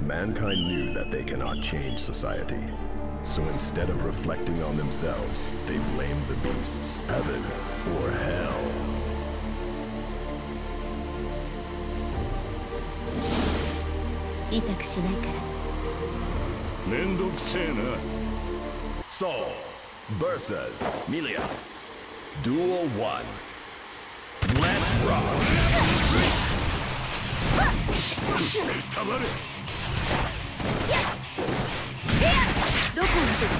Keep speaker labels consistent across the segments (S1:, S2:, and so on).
S1: Mankind knew that they cannot change society. So instead of reflecting on themselves, they blamed the beasts, heaven or hell.
S2: 痛くしないから。
S3: めんどくせえな。
S1: Soul versus Millia. Duel 1. Let's rock.
S3: たまれ。
S2: どこを見てる？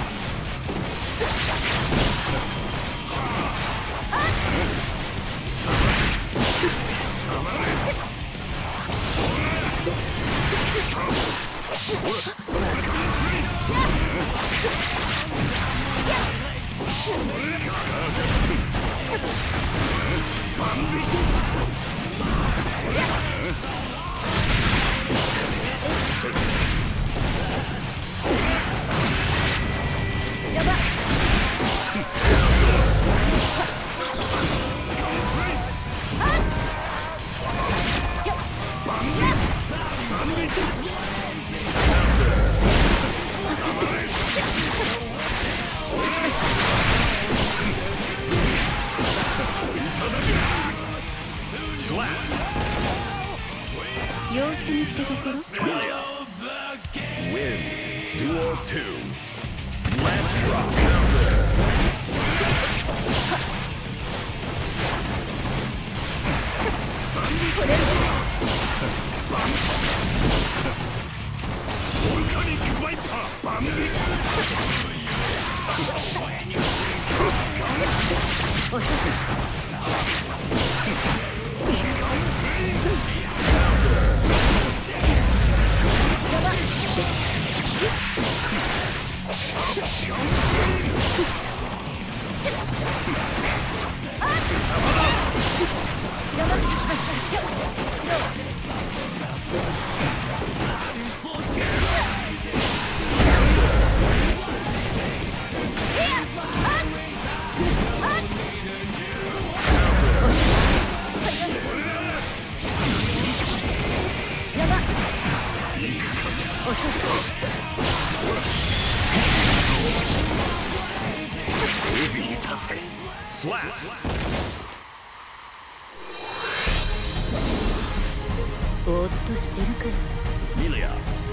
S2: やばっ。様子見ってところ？
S1: Millia wins Duel 2. Let's rock.
S2: これ
S3: ボルカニックバイパーバンビ
S1: Slap.
S2: ぼーっとしてるから。
S1: Millia